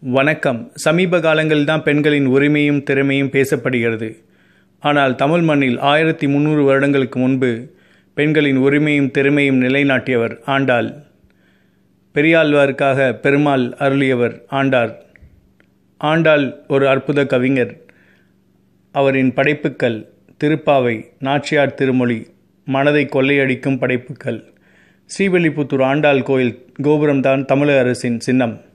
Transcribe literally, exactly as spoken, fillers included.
வணக்கம். சமீப காலங்களில் தான் பெண்களின் உரிமையும் திறமையும் பேசப்படுகிறது. ஆனால் தமிழ் மண்ணில் ஆயிரத்தி முன்னூறு வருடங்களுக்கு முன்பு பெண்களின் உரிமையும் திறமையும் நிலைநாட்டியவர் ஆண்டாள். பெரியாழ்வாருக்காக பெருமாள் அருளியவர் ஆண்டார். ஆண்டாள் ஒரு அற்புத கவிஞர். அவரின் படைப்புக்கள் திருப்பாவை, நாச்சியார் திருமொழி மனதை கொள்ளையடிக்கும் படைப்புக்கள். ஸ்ரீவில்லிபுத்தூர் ஆண்டாள் கோயில் கோபுரம்தான் தமிழக அரசின் சின்னம்.